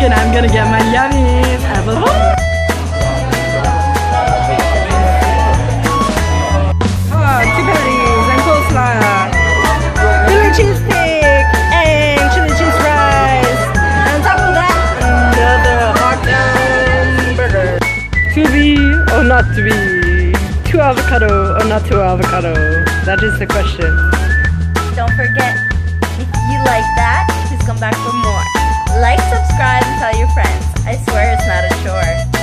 and I'm gonna get my yummies. Two patties and coleslaw, Philly cheesesteak, and chili cheese fries. And on top of that, another hot down burger. To be or not to be? Two avocado or not two avocado? That is the question. Don't forget, if you like that, please come back for more. Like, subscribe, and tell your friends. I swear it's not a chore.